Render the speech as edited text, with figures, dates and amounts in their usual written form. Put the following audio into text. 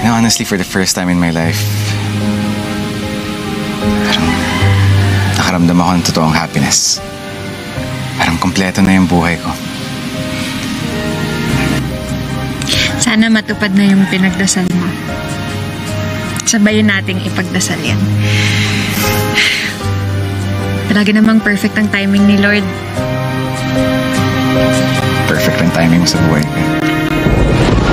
You know, honestly, for the first time in my life, parang nakaramdam ako ng totoong happiness. Parang kompleto na yung buhay ko. Sana matupad na yung pinagdasal mo. Sabayin nating ipagdasal yan. Palagi namang perfect ang timing ni Lord. Perfect ang timing mo sa buhay ko.